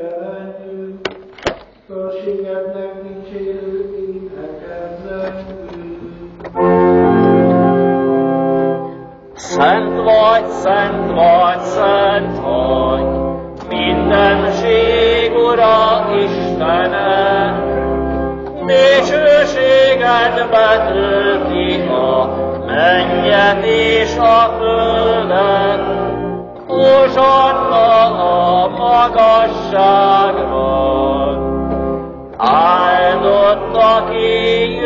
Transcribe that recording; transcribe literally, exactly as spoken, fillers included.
Fölségednek dicsérő énekeznek. Szent vagy, szent vagy, szent vagy, mindenség Ura Istene, dicsőséged betölti a mennyet és a földet. Hozsanna a magasságban, áldott, aki